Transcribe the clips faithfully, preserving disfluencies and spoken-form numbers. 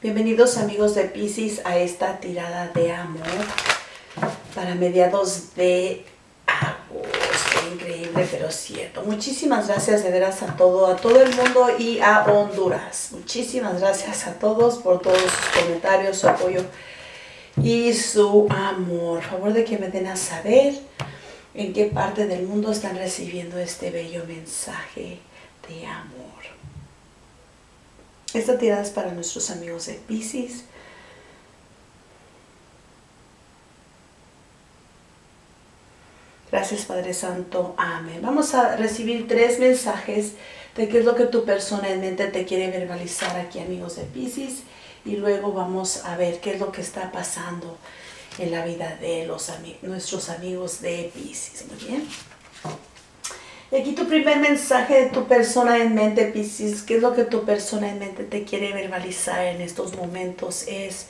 Bienvenidos amigos de Piscis a esta tirada de amor para mediados de agosto. Increíble pero cierto. Muchísimas gracias de veras a todo, a todo el mundo y a Honduras. Muchísimas gracias a todos por todos sus comentarios, su apoyo y su amor. Favor de que me den a saber en qué parte del mundo están recibiendo este bello mensaje de amor. Esta tirada es para nuestros amigos de Piscis. Gracias Padre Santo, amén. Vamos a recibir tres mensajes de qué es lo que tu persona en mente te quiere verbalizar aquí, amigos de Piscis. Y luego vamos a ver qué es lo que está pasando en la vida de los ami- nuestros amigos de Piscis. Muy bien. Y aquí tu primer mensaje de tu persona en mente, Piscis, qué es lo que tu persona en mente te quiere verbalizar en estos momentos es: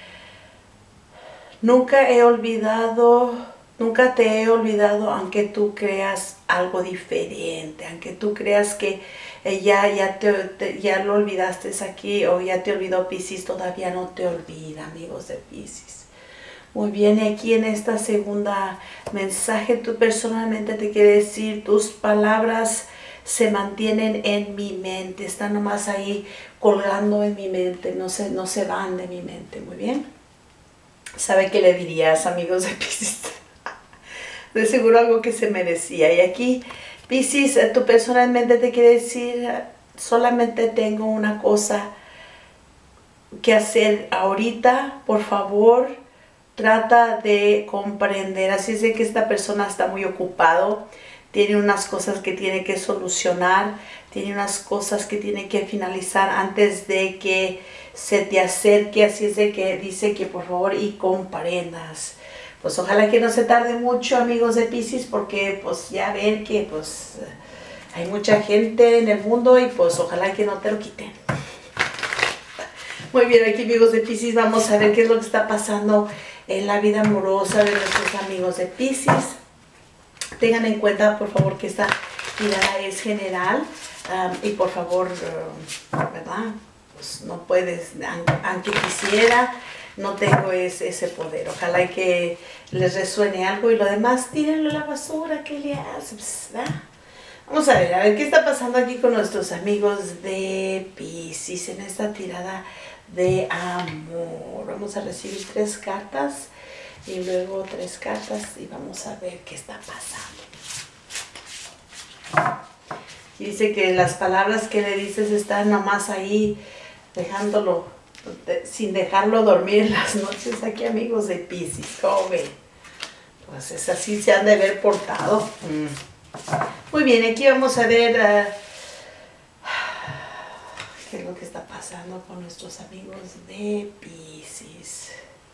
nunca he olvidado, nunca te he olvidado, aunque tú creas algo diferente, aunque tú creas que eh, ya, ya, te, te, ya lo olvidaste aquí o ya te olvidó Piscis, todavía no te olvida, amigos de Piscis. Muy bien, aquí en esta segunda mensaje, tú personalmente te quiere decir, tus palabras se mantienen en mi mente, están nomás ahí colgando en mi mente, no se, no se van de mi mente. Muy bien. ¿Sabe qué le dirías, amigos de Piscis? De seguro algo que se merecía. Y aquí, Piscis, tu personalmente te quiere decir, solamente tengo una cosa que hacer ahorita, por favor. Trata de comprender, así es de que esta persona está muy ocupado, tiene unas cosas que tiene que solucionar, tiene unas cosas que tiene que finalizar antes de que se te acerque, así es de que dice que por favor y comprendas. Pues ojalá que no se tarde mucho, amigos de Piscis, porque pues ya ven que pues hay mucha gente en el mundo y pues ojalá que no te lo quiten. Muy bien, aquí amigos de Piscis, vamos a ver qué es lo que está pasando en la vida amorosa de nuestros amigos de Piscis. Tengan en cuenta, por favor, que esta tirada es general um, y por favor, uh, ¿verdad? Pues no puedes, aunque quisiera, no tengo ese, ese poder. Ojalá que les resuene algo y lo demás, tírenlo a la basura, ¿qué le haces? ¿Verdad? Vamos a ver, a ver qué está pasando aquí con nuestros amigos de Piscis en esta tirada de amor. Vamos a recibir tres cartas y luego tres cartas y vamos a ver qué está pasando. Y dice que las palabras que le dices están nomás ahí dejándolo, de, sin dejarlo dormir en las noches aquí, amigos de Piscis. ¿Cómo ven? Pues es así, se han de haber portado. Mm. Muy bien, aquí vamos a ver uh, qué es lo que está pasando con nuestros amigos de Piscis.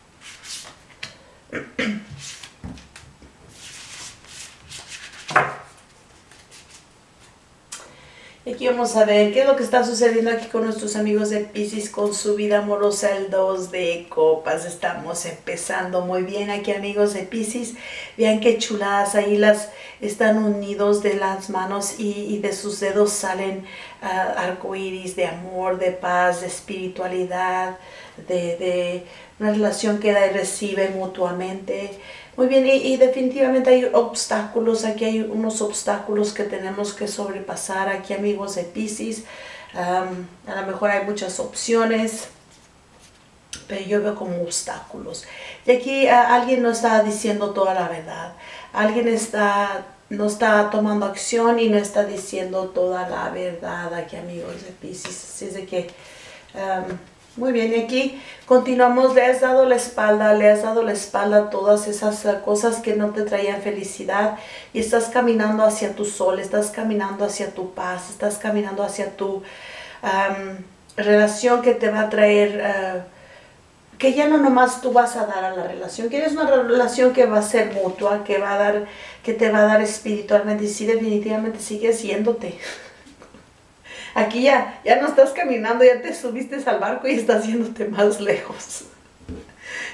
Y aquí vamos a ver qué es lo que está sucediendo aquí con nuestros amigos de Piscis con su vida amorosa, el dos de copas. Estamos empezando muy bien aquí, amigos de Piscis. Vean qué chuladas, ahí las están unidos de las manos y, y de sus dedos salen uh, arcoíris de amor, de paz, de espiritualidad, de, de una relación que da y recibe mutuamente. Muy bien, y, y definitivamente hay obstáculos, aquí hay unos obstáculos que tenemos que sobrepasar aquí, amigos de Piscis. Um, a lo mejor hay muchas opciones, pero yo veo como obstáculos. Y aquí uh, alguien no está diciendo toda la verdad, alguien está, no está tomando acción y no está diciendo toda la verdad aquí, amigos de Piscis. Así es de que... Um, Muy bien, y aquí continuamos, le has dado la espalda, le has dado la espalda a todas esas cosas que no te traían felicidad y estás caminando hacia tu sol, estás caminando hacia tu paz, estás caminando hacia tu um, relación que te va a traer, uh, que ya no nomás tú vas a dar a la relación, que es una relación que va a ser mutua, que, va a dar, que te va a dar espiritualmente y sí, definitivamente sigues yéndote. Aquí ya, ya no estás caminando, ya te subiste al barco y estás yéndote más lejos.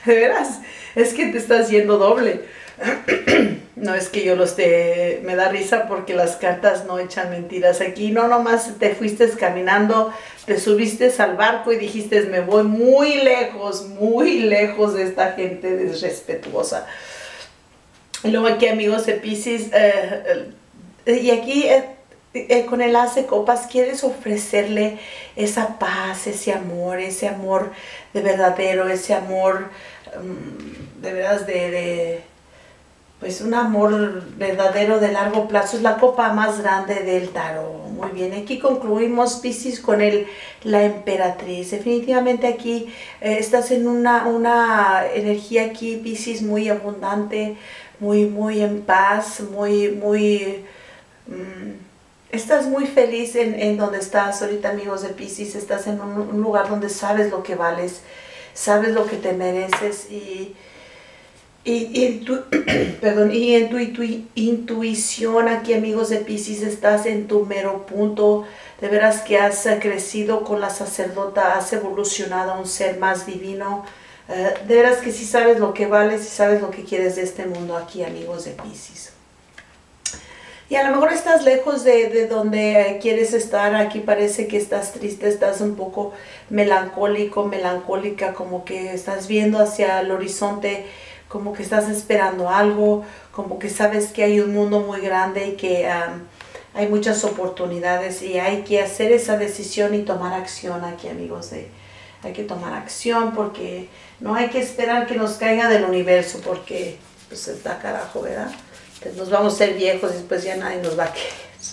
De veras, es que te estás yendo doble. No es que yo los te... Me da risa porque las cartas no echan mentiras aquí. No, nomás te fuiste caminando, te subiste al barco y dijiste, me voy muy lejos, muy lejos de esta gente desrespetuosa. Y luego aquí, amigos de Piscis, eh, eh, y aquí eh, eh, con el as de copas quieres ofrecerle esa paz, ese amor, ese amor de verdadero, ese amor um, de veras de... de pues un amor verdadero de largo plazo. Es la copa más grande del tarot. Muy bien, aquí concluimos, Piscis, con el, la emperatriz. Definitivamente aquí eh, estás en una, una energía aquí, Piscis, muy abundante, muy, muy en paz, muy, muy... Mmm, estás muy feliz en, en donde estás ahorita, amigos de Piscis. Estás en un, un lugar donde sabes lo que vales, sabes lo que te mereces y... Y, y, tu, perdón, y en tu, tu intuición aquí, amigos de Piscis, estás en tu mero punto. De veras que has crecido con la sacerdota, has evolucionado a un ser más divino. Uh, de veras que sí sabes lo que vales y sabes lo que quieres de este mundo aquí, amigos de Piscis. Y a lo mejor estás lejos de, de donde quieres estar. Aquí parece que estás triste, estás un poco melancólico, melancólica, como que estás viendo hacia el horizonte, como que estás esperando algo, como que sabes que hay un mundo muy grande y que um, hay muchas oportunidades y hay que hacer esa decisión y tomar acción aquí, amigos. De, hay que tomar acción porque no hay que esperar que nos caiga del universo porque pues está carajo, ¿verdad? Entonces nos vamos a ser viejos y después ya nadie nos va a querer.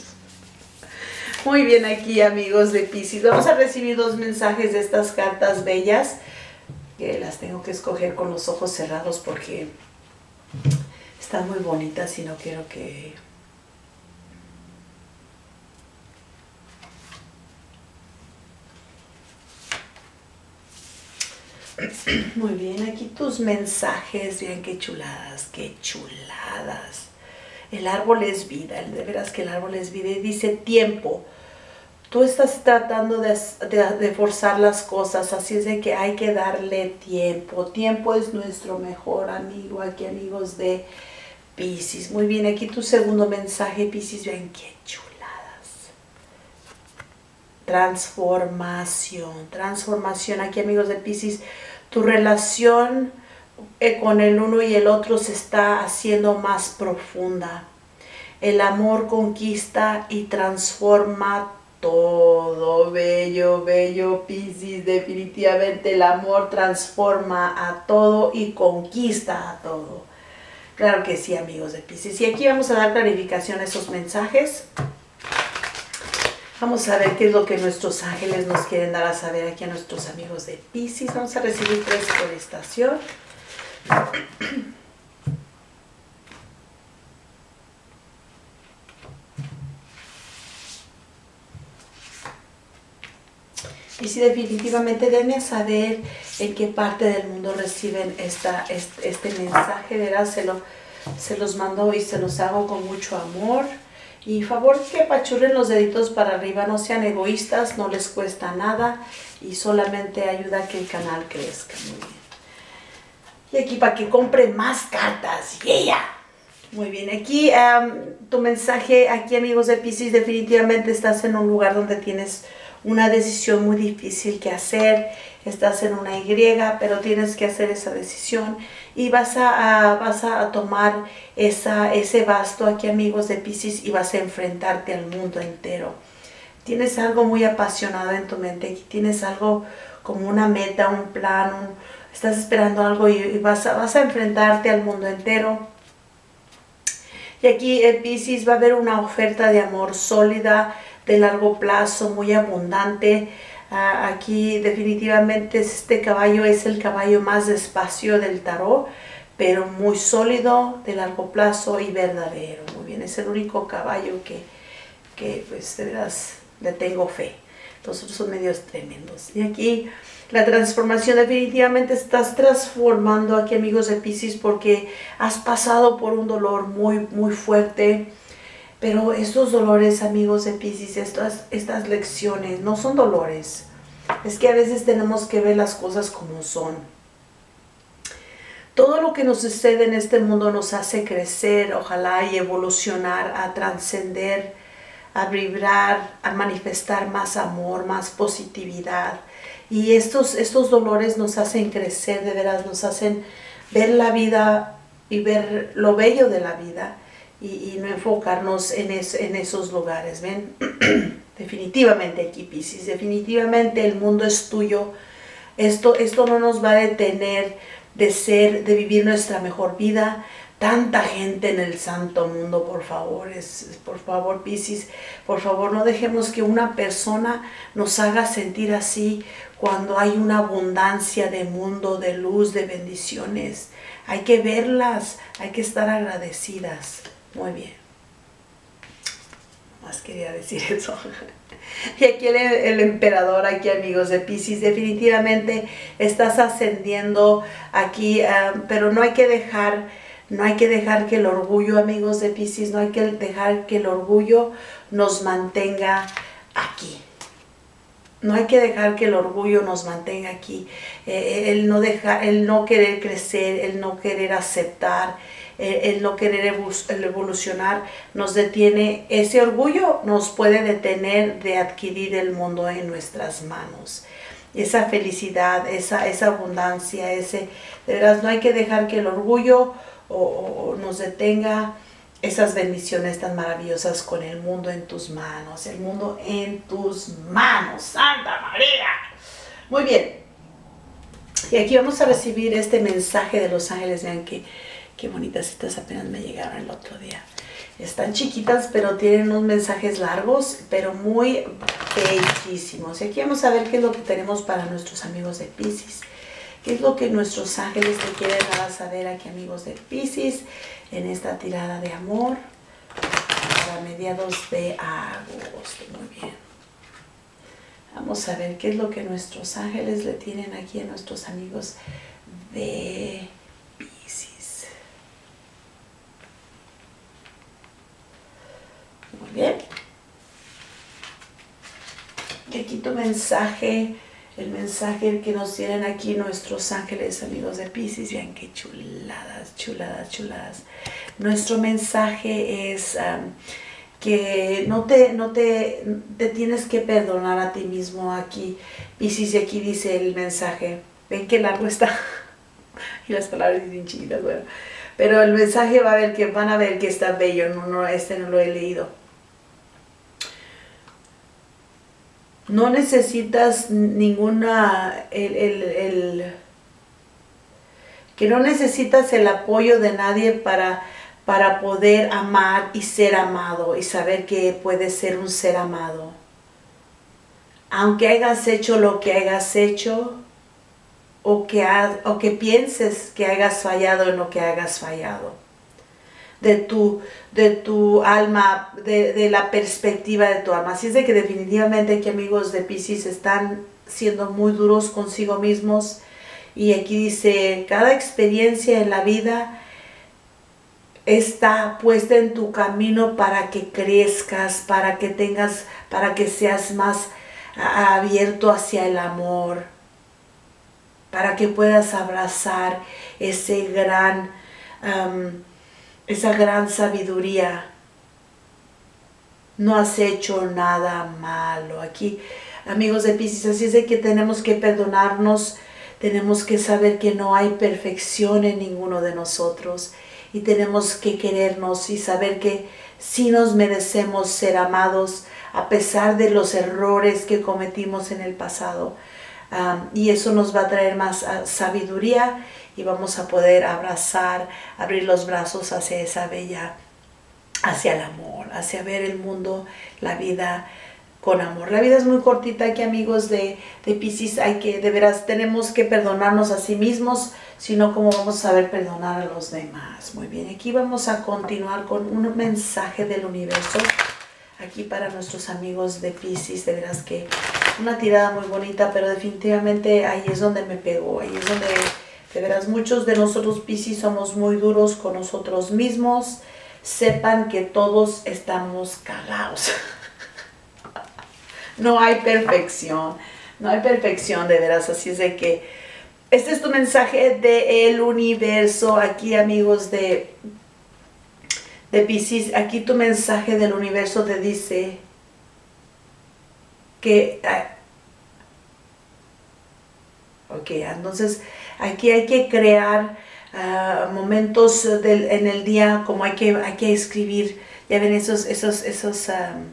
Muy bien aquí, amigos de Piscis. Vamos a recibir dos mensajes de estas cartas bellas. Que las tengo que escoger con los ojos cerrados porque están muy bonitas y no quiero que... Muy bien, aquí tus mensajes, vean qué chuladas, qué chuladas. El árbol es vida, de veras que el árbol es vida y dice tiempo. Tú estás tratando de, de, de forzar las cosas, así es de que hay que darle tiempo. Tiempo es nuestro mejor amigo aquí, amigos de Piscis. Muy bien, aquí tu segundo mensaje, Piscis, vean qué chuladas. Transformación, transformación aquí, amigos de Piscis. Tu relación eh, con el uno y el otro se está haciendo más profunda. El amor conquista y transforma todo, bello, bello, Piscis. Definitivamente el amor transforma a todo y conquista a todo. Claro que sí, amigos de Piscis. Y aquí vamos a dar clarificación a esos mensajes. Vamos a ver qué es lo que nuestros ángeles nos quieren dar a saber aquí a nuestros amigos de Piscis. Vamos a recibir tres por estación. Y si definitivamente denme a saber en qué parte del mundo reciben esta, este, este mensaje, ¿verdad? Se, lo, se los mando y se los hago con mucho amor. Y favor que apachurren los deditos para arriba, no sean egoístas, no les cuesta nada y solamente ayuda a que el canal crezca. Muy bien. Y aquí para que compren más cartas. ¡Yeah! Muy bien, aquí um, tu mensaje, aquí, amigos de Piscis, definitivamente estás en un lugar donde tienes una decisión muy difícil que hacer. Estás en una Y, pero tienes que hacer esa decisión y vas a, a, vas a tomar esa, ese basto aquí, amigos de Piscis, y vas a enfrentarte al mundo entero. Tienes algo muy apasionado en tu mente, tienes algo como una meta, un plan, un, estás esperando algo y, y vas, a, vas a enfrentarte al mundo entero. Y aquí en Piscis va a haber una oferta de amor sólida, de largo plazo, muy abundante. Uh, aquí definitivamente este caballo es el caballo más despacio del tarot, pero muy sólido, de largo plazo y verdadero. Muy bien, es el único caballo que, que pues de verdad le tengo fe. Los otros son medios tremendos. Y aquí la transformación, definitivamente estás transformando aquí, amigos de Piscis, porque has pasado por un dolor muy, muy fuerte. Pero estos dolores, amigos de Piscis, estas, estas lecciones no son dolores. Es que a veces tenemos que ver las cosas como son. Todo lo que nos sucede en este mundo nos hace crecer, ojalá, y evolucionar, a trascender, a vibrar, a manifestar más amor, más positividad. Y estos, estos dolores nos hacen crecer, de veras, nos hacen ver la vida y ver lo bello de la vida y, y no enfocarnos en, es, en esos lugares. ¿Ven? Definitivamente aquí, Piscis, definitivamente el mundo es tuyo. Esto, esto no nos va a detener de ser, de vivir nuestra mejor vida. Tanta gente en el santo mundo, por favor, es, por favor, Piscis, por favor, no dejemos que una persona nos haga sentir así cuando hay una abundancia de mundo, de luz, de bendiciones. Hay que verlas, hay que estar agradecidas. Muy bien. Más quería decir eso. Y aquí el, el emperador, aquí, amigos de Piscis, definitivamente estás ascendiendo aquí, um, pero no hay que dejar, no hay que dejar que el orgullo, amigos de Piscis, no hay que dejar que el orgullo nos mantenga aquí. No hay que dejar que el orgullo nos mantenga aquí. Eh, el, no dejar, el no querer crecer, el no querer aceptar, el no querer evolucionar nos detiene. Ese orgullo nos puede detener de adquirir el mundo en nuestras manos. Esa felicidad, esa, esa abundancia, ese, de veras, no hay que dejar que el orgullo o, o nos detenga esas bendiciones tan maravillosas con el mundo en tus manos. El mundo en tus manos, Santa María. Muy bien. Y aquí vamos a recibir este mensaje de los ángeles. Vean que qué bonitas citas, apenas me llegaron el otro día. Están chiquitas, pero tienen unos mensajes largos, pero muy bellísimos. Y aquí vamos a ver qué es lo que tenemos para nuestros amigos de Piscis. ¿Qué es lo que nuestros ángeles te quieren dar a saber aquí, amigos de Piscis, en esta tirada de amor para mediados de agosto? Muy bien. Vamos a ver qué es lo que nuestros ángeles le tienen aquí a nuestros amigos de Piscis. Muy bien. Y aquí tu mensaje, el mensaje que nos tienen aquí nuestros ángeles, amigos de Piscis. Vean qué chuladas, chuladas, chuladas. Nuestro mensaje es um, que no, te, no te, te tienes que perdonar a ti mismo aquí, Piscis. Y aquí dice el mensaje. Ven qué largo está. Y las palabras dicen chiquitas, bueno. Pero el mensaje va a ver que van a ver que está bello. No, no, este no lo he leído. No necesitas ninguna, el, el, el, que no necesitas el apoyo de nadie para, para poder amar y ser amado y saber que puedes ser un ser amado. Aunque hayas hecho lo que hayas hecho o que, ha, o que pienses que hayas fallado en lo que hayas fallado. De tu, de tu alma, de, de la perspectiva de tu alma. Así es de que definitivamente aquí, amigos de Piscis, están siendo muy duros consigo mismos. Y aquí dice, cada experiencia en la vida está puesta en tu camino para que crezcas, para que tengas, para que seas más abierto hacia el amor, para que puedas abrazar ese gran... Um, esa gran sabiduría. No has hecho nada malo. Aquí, amigos de Piscis, así es de que tenemos que perdonarnos, tenemos que saber que no hay perfección en ninguno de nosotros y tenemos que querernos y saber que sí nos merecemos ser amados a pesar de los errores que cometimos en el pasado. Um, y eso nos va a traer más uh, sabiduría y vamos a poder abrazar, abrir los brazos hacia esa bella, hacia el amor, hacia ver el mundo, la vida con amor. La vida es muy cortita aquí, amigos de, de Piscis. Hay que, de veras, tenemos que perdonarnos a sí mismos, sino cómo vamos a saber perdonar a los demás. Muy bien, aquí vamos a continuar con un mensaje del universo. Aquí para nuestros amigos de Piscis, de veras que una tirada muy bonita, pero definitivamente ahí es donde me pegó, ahí es donde, de veras, muchos de nosotros Piscis somos muy duros con nosotros mismos. Sepan que todos estamos cagados. No hay perfección, no hay perfección, de veras, así es de que Este es tu mensaje del universo, aquí amigos de, de Piscis. Aquí tu mensaje del universo te dice que... Ok, entonces aquí hay que crear uh, momentos del, en el día, como hay que, hay que escribir, ya ven esos, esos, esos, um,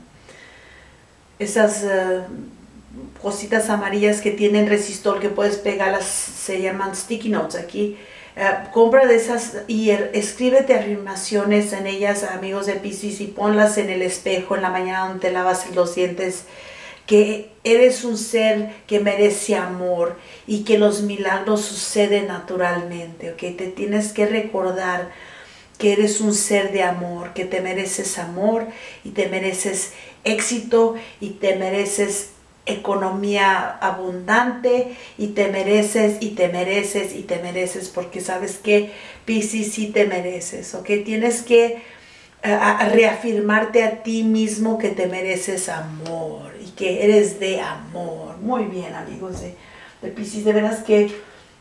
esas... Uh, cositas amarillas que tienen resistol que puedes pegarlas, se llaman sticky notes aquí. Uh, compra de esas y er, escríbete afirmaciones en ellas, amigos de Piscis, y ponlas en el espejo en la mañana donde te lavas los dientes, que eres un ser que merece amor y que los milagros suceden naturalmente, ¿ok? Te tienes que recordar que eres un ser de amor, que te mereces amor y te mereces éxito y te mereces economía abundante y te mereces y te mereces y te mereces, porque sabes que Piscis sí te mereces, ¿ok? Tienes que uh, a reafirmarte a ti mismo que te mereces amor y que eres de amor. Muy bien, amigos de, de Piscis, de veras que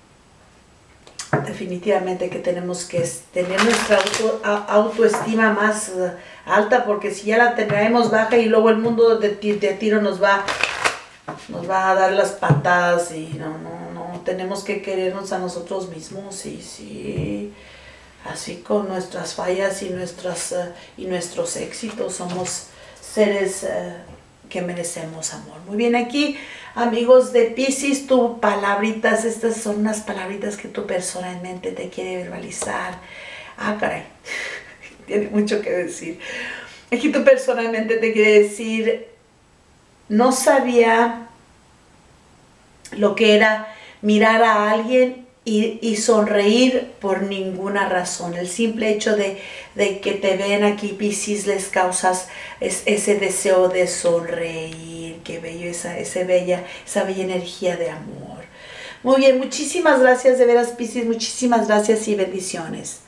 definitivamente que tenemos que tener nuestra auto, autoestima más uh, alta, porque si ya la traemos baja y luego el mundo de, de tiro nos va nos va a dar las patadas y no, no, no, tenemos que querernos a nosotros mismos y sí, así con nuestras fallas y, nuestras, uh, y nuestros éxitos, somos seres uh, que merecemos amor. Muy bien, aquí, amigos de Piscis, tu palabritas, estas son unas palabritas que tu personalmente te quiere verbalizar. Ah, caray, tiene mucho que decir. Aquí tu personalmente te quiere decir: no sabía lo que era mirar a alguien y, y sonreír por ninguna razón. El simple hecho de, de que te ven aquí, Piscis, les causas es, ese deseo de sonreír. Qué bello, esa, esa, bella, esa bella energía de amor. Muy bien, muchísimas gracias de veras, Piscis, muchísimas gracias y bendiciones.